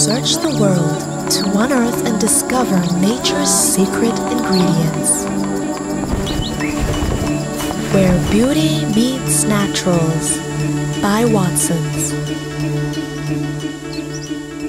search the world to unearth and discover nature's secret ingredients. Where beauty meets naturals by Watsons.